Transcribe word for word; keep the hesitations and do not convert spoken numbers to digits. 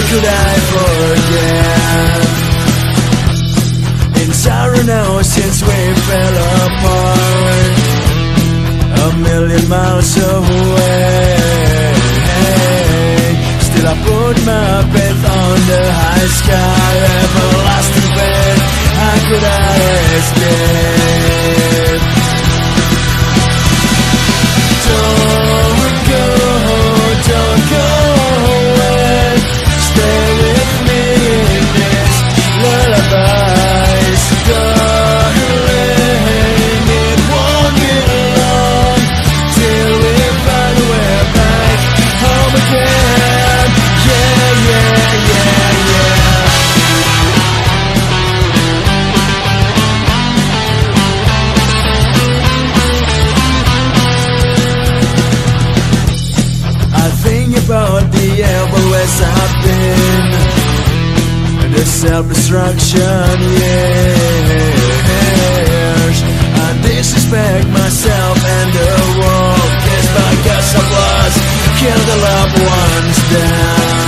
could I forget? In sorrow now since we fell apart, a million miles away. Still I put my faith on the high sky, everlasting faith. How could I escape? Don't go, don't go away. Stay with me in this lullaby. Darling, it won't be long till we find a way back home again. Yeah, yeah, yeah, yeah. I think about the everywhere I've been, the self-destruction years. I disrespect myself and the world, just because I was killed the loved ones down.